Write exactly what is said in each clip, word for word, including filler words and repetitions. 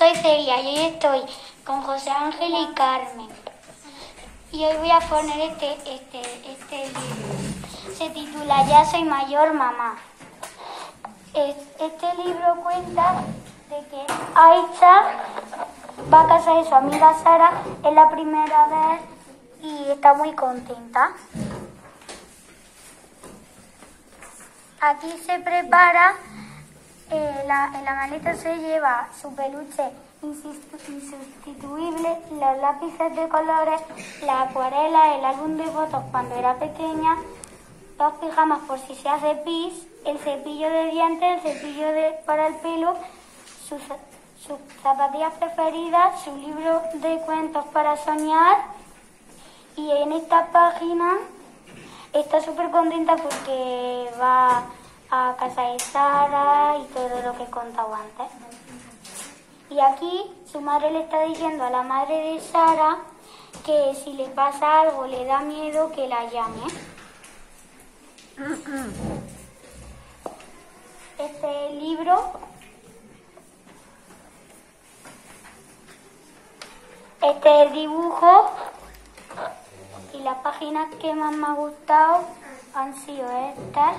soy Celia y hoy estoy con José Ángel y Carmen. Y hoy voy a poner este, este, este libro. Se titula Ya soy mayor, mamá. Este libro cuenta de que Aisha va a casa de su amiga Sara, es la primera vez y está muy contenta. Aquí se prepara, eh, la, en la maleta se lleva su peluche insustituible, los lápices de colores, la acuarela, el álbum de fotos cuando era pequeña, dos pijamas por si se hace pis, el cepillo de dientes, el cepillo de, para el pelo, sus, sus zapatillas preferidas, su libro de cuentos para soñar. Y en esta página está súper contenta porque va a casa de Sara y todo lo que he contado antes. Y aquí su madre le está diciendo a la madre de Sara que si le pasa algo, le da miedo, que la llame. Este libro, este es el dibujo y las páginas que más me han gustado han sido estas.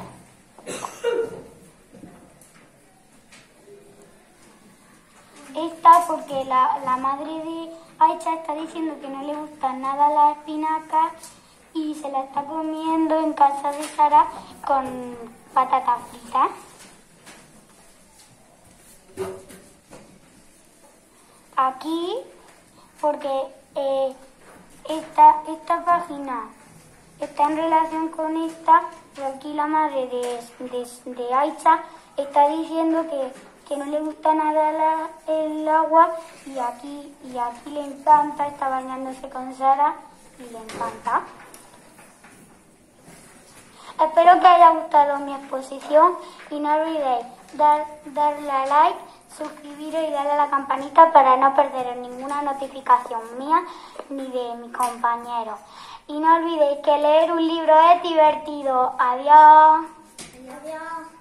Esta porque la, la madre de Aisha está diciendo que no le gustan nada las espinacas y se la está comiendo en casa de Sara con patatas fritas. Aquí, porque eh, esta, esta página está en relación con esta, pero aquí la madre de, de, de Aisha está diciendo que, que no le gusta nada la, el agua y aquí, y aquí le encanta, está bañándose con Sara y le encanta. Espero que haya gustado mi exposición y no olvidéis dar, darle a like, suscribiros y darle a la campanita para no perderos ninguna notificación mía ni de mis compañeros. Y no olvidéis que leer un libro es divertido. Adiós. Adiós.